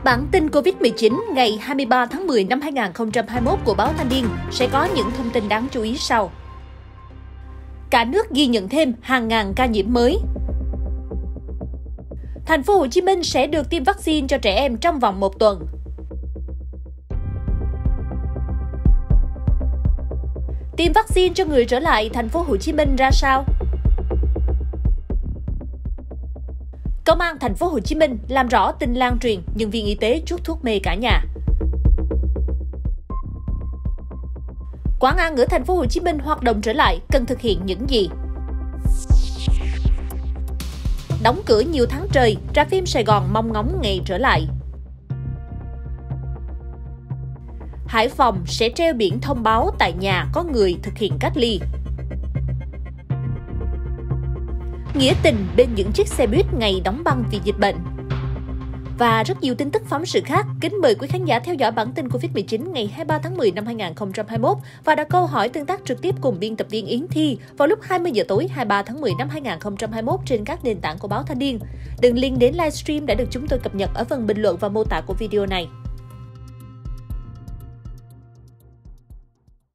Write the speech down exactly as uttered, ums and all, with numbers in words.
Bản tin Covid mười chín ngày hai mươi ba tháng mười năm hai nghìn không trăm hai mươi mốt của báo Thanh niên sẽ có những thông tin đáng chú ý sau. Cả nước ghi nhận thêm hàng ngàn ca nhiễm mới. Thành phố Hồ Chí Minh sẽ được tiêm vaccine cho trẻ em trong vòng một tuần. Tiêm vaccine cho người trở lại Thành phố Hồ Chí Minh ra sao? Công an Thành phố Hồ Chí Minh làm rõ tin lan truyền nhân viên y tế chuốc thuốc mê cả nhà. Quán ăn ở Thành phố Hồ Chí Minh hoạt động trở lại cần thực hiện những gì? Đóng cửa nhiều tháng trời, rạp phim Sài Gòn mong ngóng ngày trở lại. Hải Phòng sẽ treo biển thông báo tại nhà có người thực hiện cách ly. Nghĩa tình bên những chiếc xe buýt ngày đóng băng vì dịch bệnh. Và rất nhiều tin tức phóng sự khác. Kính mời quý khán giả theo dõi bản tin Covid mười chín ngày hai mươi ba tháng mười năm hai nghìn không trăm hai mươi mốt và đặt câu hỏi tương tác trực tiếp cùng biên tập viên Yến Thi vào lúc hai mươi giờ tối hai mươi ba tháng mười năm hai nghìn không trăm hai mươi mốt trên các nền tảng của báo Thanh niên. Đường link đến livestream đã được chúng tôi cập nhật ở phần bình luận và mô tả của video này.